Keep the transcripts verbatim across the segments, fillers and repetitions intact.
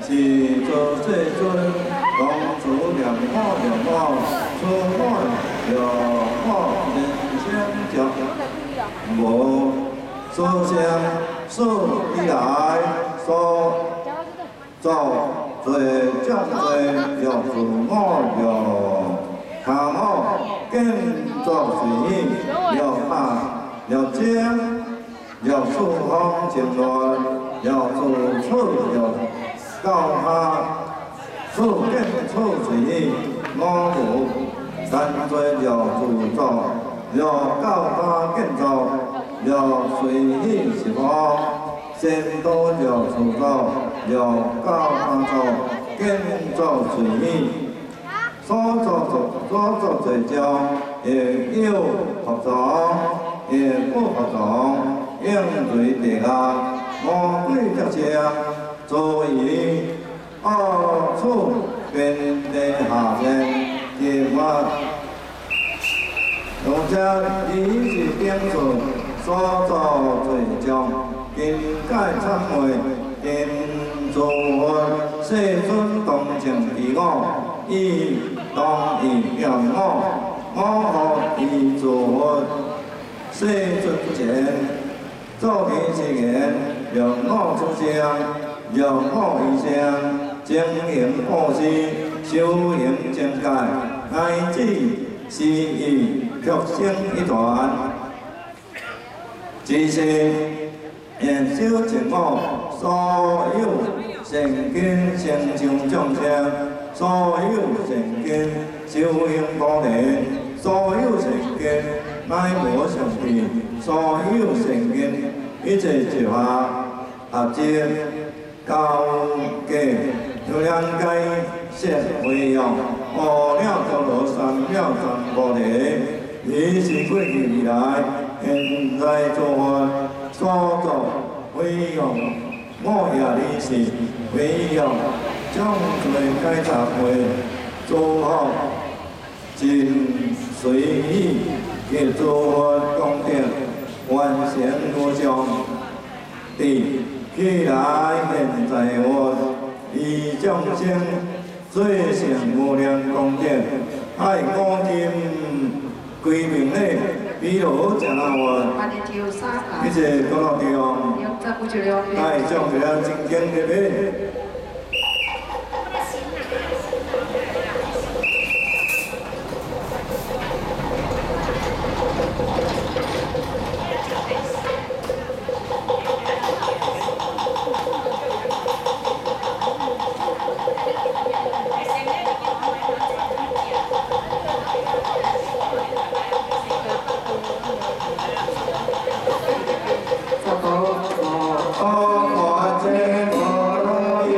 是做世尊，当主良好良好，出满良好人生着，无所想所以来所造罪将罪要自我要看好，更作随意要怕要精。 要处方前乱，要做错要教他处更处随意，我无三罪要自造，要教他更造，要随意是法，先多要自造，要教他造，更造随意，所造作所造罪教，也有合作，也不合作。 应对地下，魔鬼着车，所以恶处遍地下人，结我儒家理是点数所造罪状，应该忏悔，应做世尊同情彼我，以当以让我，我可以做世尊前。 做其之言，让我出声，让我一声，经营布施，修行正解，乃至是以曲成一团。只是言修正我，所有善根成就众生，所有善根修行菩提，所有善根乃无上臂。 所有善根，一切一法合接高价，有两解释为用，无了多罗三藐三菩提，伊是过去以来现在做法所作为用，我也理是为用，将罪解答会做好，尽随意嘅做法公平。 完成我将地起来，现在我以众生最善无量功德，爱光天归命内，比如正那我，一切各路地方，爱众人精进的呗。 Oh,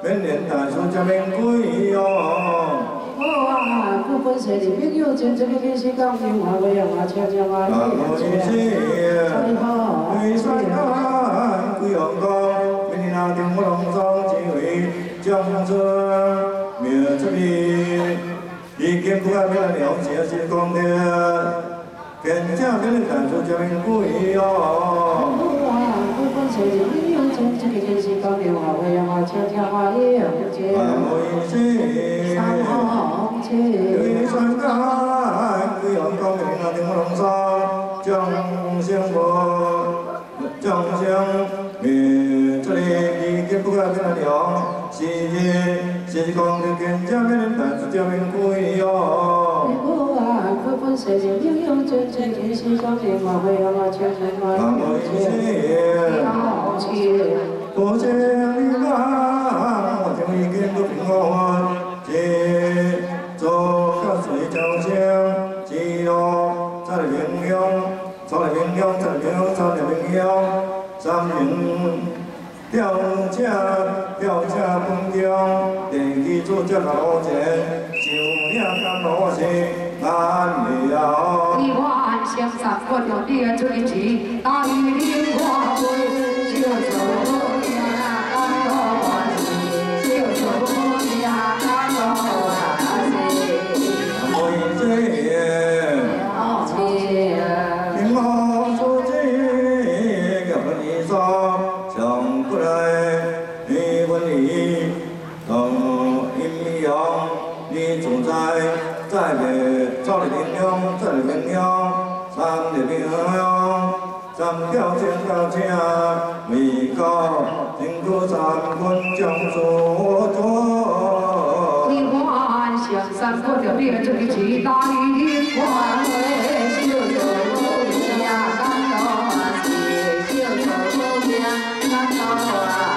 免连大事才免鬼哟。 好啊，我本是你朋友，真正的天时讲电话，我让我听听话。 啊，我是谁？为山山归阳光，明那天我龙庄只为江浙灭出面，已经不爱别了了解是光的，更加免大事才免鬼哟。 好啊，我本是你朋友，真正的天时讲电话，我让我听听话。你又知？ 啊，我是谁？ 三行车。 为山山归阳光，明那天我龙庄江相和。江乡灭这里已经不爱别了了，是是光的更加免大事才免鬼哟。 好啊，我本是你朋友，真正的天时讲电话，我让我听听话。 啊，我是谁？ 好车。 多谢你啦，我就已经不平安，这做个水江乡，只落在平阳。草来平阳，草来平阳，草来平阳，三明吊车吊车本江，地基主只老钱，就领甘罗是难了。 你我相杀我着跌出去时，大雨淋花飞，就走呀甘罗是，就走呀甘罗是。 为这好车。 平安出去，个本意说想不来，你问你到阴阳，你住在在个草里平阳，在里平阳，三里平阳，三条线条线，为高经过三关将所作。 你我相杀我着跌出去时，大雨淋花飞，就走呀甘罗是，就走呀甘罗。